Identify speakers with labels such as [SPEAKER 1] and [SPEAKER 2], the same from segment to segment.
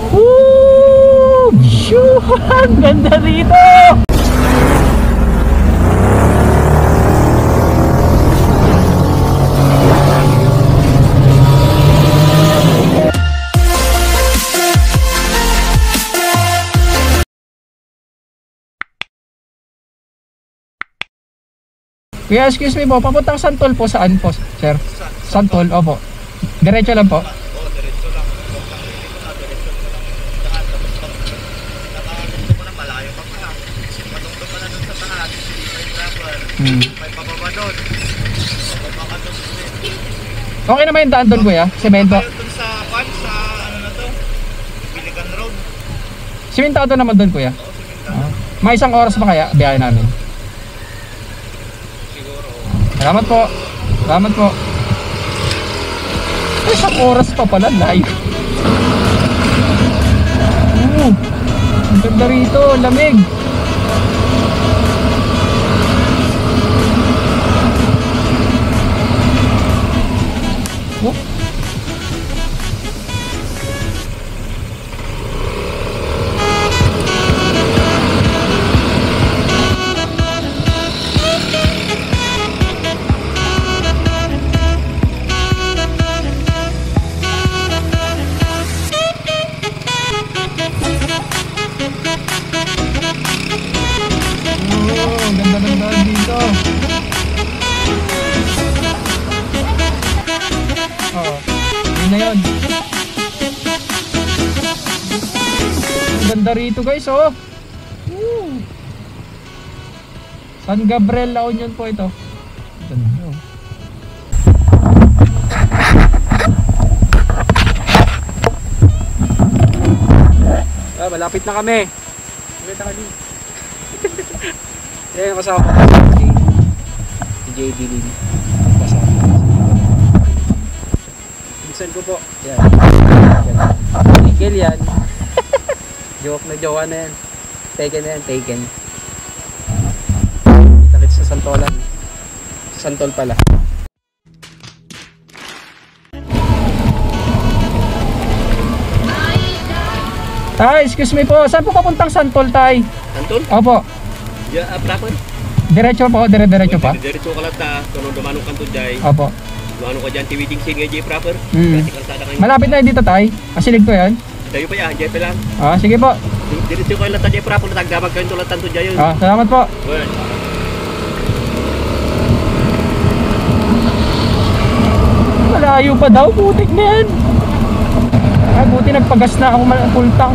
[SPEAKER 1] Woo! Shoo! Ang ganda rito! Kuya, excuse me po, papuntang Santol po, saan po, sir? Santol, opo. Diretso lang po.
[SPEAKER 2] Diretso lang. Nakakalimutan ko na malayo pa pa. Patungkol pa na dun sa taas. May pababa doon. Pababa ka doon.
[SPEAKER 1] Okay naman yung daan doon, kuya? Semento.
[SPEAKER 2] Doon sa pan, sa ano na to? Biligan Road.
[SPEAKER 1] Simentado naman doon, kuya?
[SPEAKER 2] Oo, simentado.
[SPEAKER 1] May isang oras pa kaya, biyahe namin.
[SPEAKER 2] Siguro.
[SPEAKER 1] Salamat po. Salamat po. Ay, isang oras pa pala, layo. Ang ganda rito, lamig. Oh. Ganda rito guys, oh. San Gabriel La Union po ito. Ganda, oh. Malapit na kami. Malapit na kami. Yan, kasama ko si JD Lin. Bilisan ko po. Yan. Tigil yan. Joke na jowa na yan. Taken na yan, taken. Takit sa Santolan. Santol pala. Tay, excuse me po. Saan po papuntang Santol, Tay?
[SPEAKER 2] Santol?
[SPEAKER 1] Opo.
[SPEAKER 2] Prakon?
[SPEAKER 1] Diretso po, diretso pa?
[SPEAKER 2] Diretso ka lang ta. Kung dumanong kanto dyan.
[SPEAKER 1] Opo.
[SPEAKER 2] Dumanong ka dyan, tiwiting sin nga dyan proper.
[SPEAKER 1] Malapit na dito, Tay. Asilig ko yan.
[SPEAKER 2] Dayo pa yan, dyan pa lang.
[SPEAKER 1] Sige po.
[SPEAKER 2] Diretso ko lang ta dyan proper. Nagdamag kayo tulad tanto dyan yun.
[SPEAKER 1] Salamat po.
[SPEAKER 2] Well.
[SPEAKER 1] Malayo pa daw, putik na yan. Ay, buti nagpagas na ako full tank.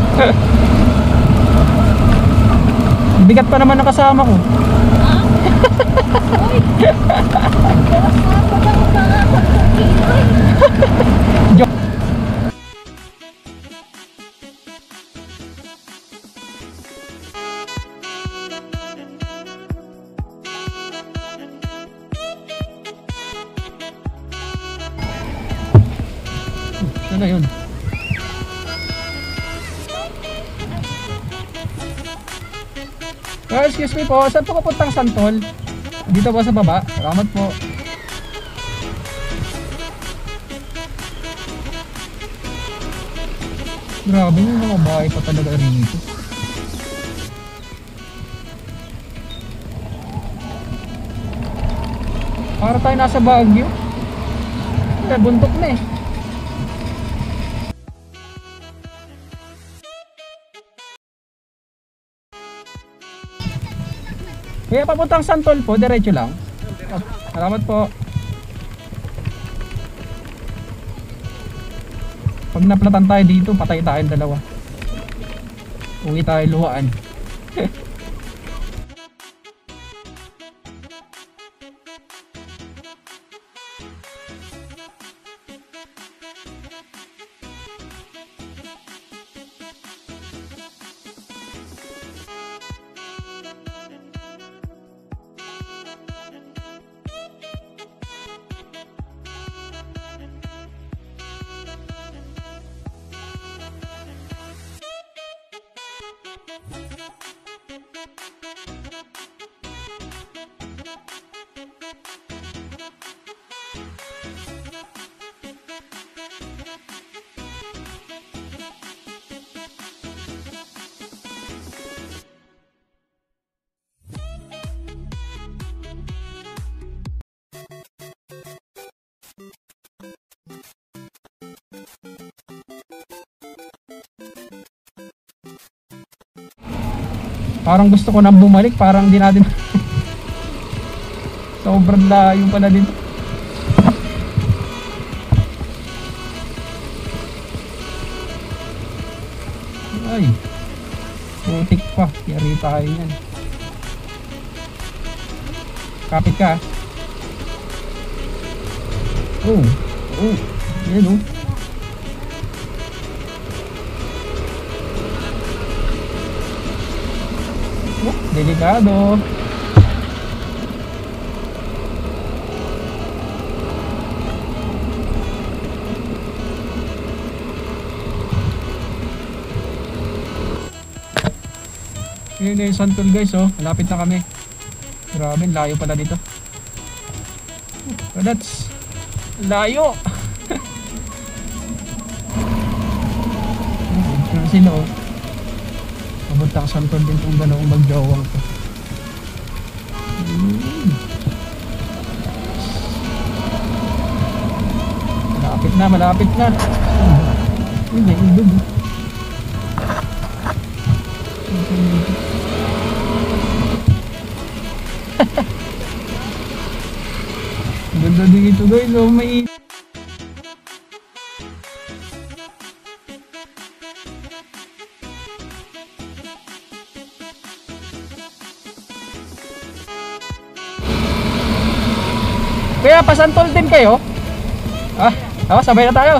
[SPEAKER 1] Bigat pa naman nakasama ko. Ano yun? Excuse me po, saan po kapuntang Santol? Dito po sa baba? Salamat po. Grabe yung mga bahay pa talaga rito. Para tayo nasa Baguio. Buntok na eh. Kaya papuntang Santol po, diretso lang. Salamat po. Pag naplatan tayo dito, patay tayong dalawa. Uwi tayo luhaan. Parang gusto ko nang bumalik, parang di natin sobrang layo pala dito. Ay, putik pa, yari tayo yan. Kapit ka. Oh, yan oh. Delikado. Yun yung santol guys oh. Malapit na kami. Grabe, layo pala dito. So that's layo. Sino oh. Papunta ka santol din kung dalawang magjawang ko. Malapit na. Hindi, ibig. Ganda dito guys, oh, may kaya pasantol din kayo? Sabay na tayo.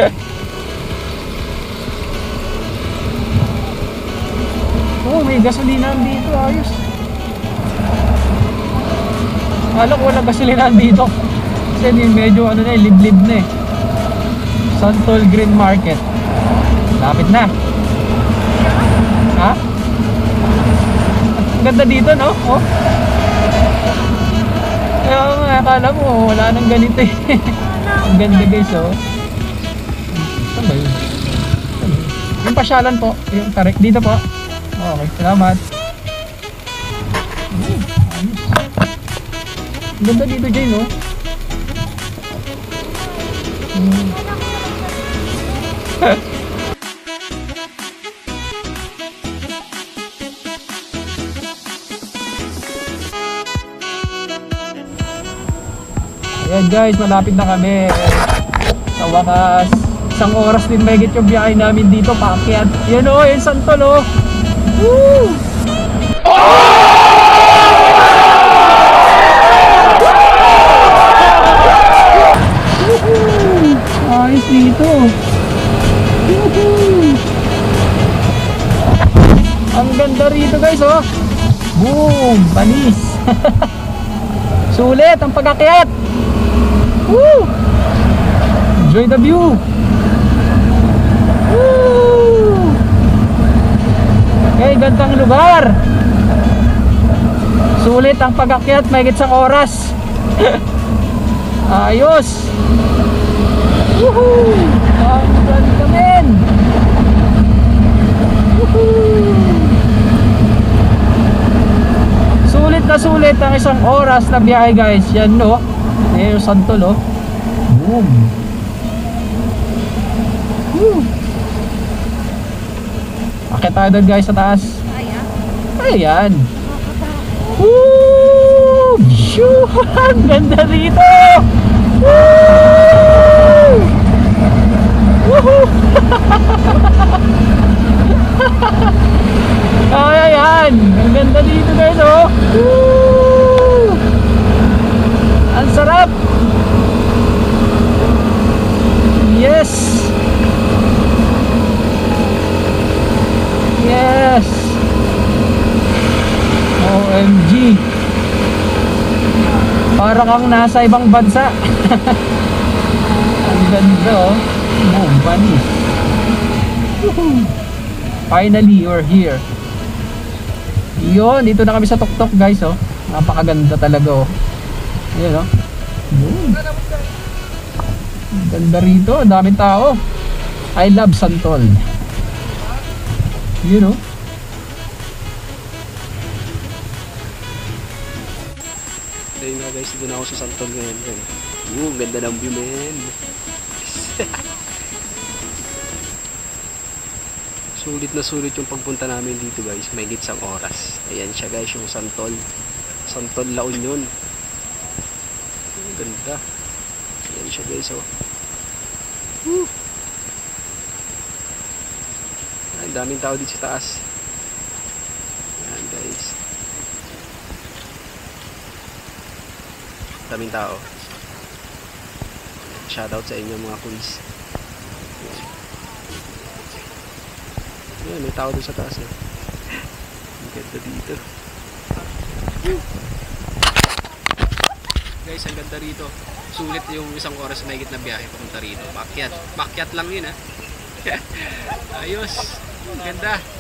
[SPEAKER 1] Oh, may gasolina dito, ayos. Akala ko walang gasolina dito. Kasi medyo ano na, liblib na eh. Santol Green Market. Lapit na. Ha? Ang ganda dito, no? Oh. Kaya nga, akala mo wala nang ganito eh. Ang ganda guys, oh. Saan ba yun? Yung pasyalan po, yung tarik dito po. Okay, salamat. Ayos. Ang ganda dito, Jane, oh. Ayan guys, malapit na kami. Sa wakas, isang oras din mahigit yung biyahe namin dito, paakyat. Yan o, yung santol o. Woo! Ayos dito. Ang ganda rito guys oh. Boom! Banis. Sulit ang pag-akyat. Woo! Enjoy the view. Woo! Okay, gandang lugar. Sulit ang pag-akyat, mahigit isang oras. Ayos. Woohoo! Ang ganda men. Woohoo! Sulit na sulit ang isang oras na biyahe guys. Yan no. Ayan yung santol oh. Boom. Woo. Akit tayo doon guys sa taas. Ayan. Woo! Shoo! Ang ganda rito. Woo! Woohoo! Ayan. Ang ganda dito guys oh. Woo! Ang sarap. Yes. Yes. OMG. Para kang nasa ibang bansa. Ang ganda oh. Boom, banis. Finally, you're here. Yun, dito na kami sa tuktok guys oh. Napakaganda talaga oh. Ayan oh. Boom. Ganda rito, daming tao. I love Santol. You know. Ayun nga guys, dito na ako sa Santol ngayon. Ganda ng view man.
[SPEAKER 3] Sulit na sulit yung pagpunta namin dito guys. May isang oras. Ayan siya guys, yung Santol. Santol La Union. Ang ganda. Ayan siya guys oh. Woo! Ang daming tao dito sa taas. Ayan guys. Daming tao. Shoutout sa inyo mga kuis. Ayan, may tao doon sa taas eh. Ang ganda dito. Guys, ang ganda rito. Sulit yung isang oras na higit na biyahe papunta rito. Bakyat lang yun ha. Ayos. Ang ganda.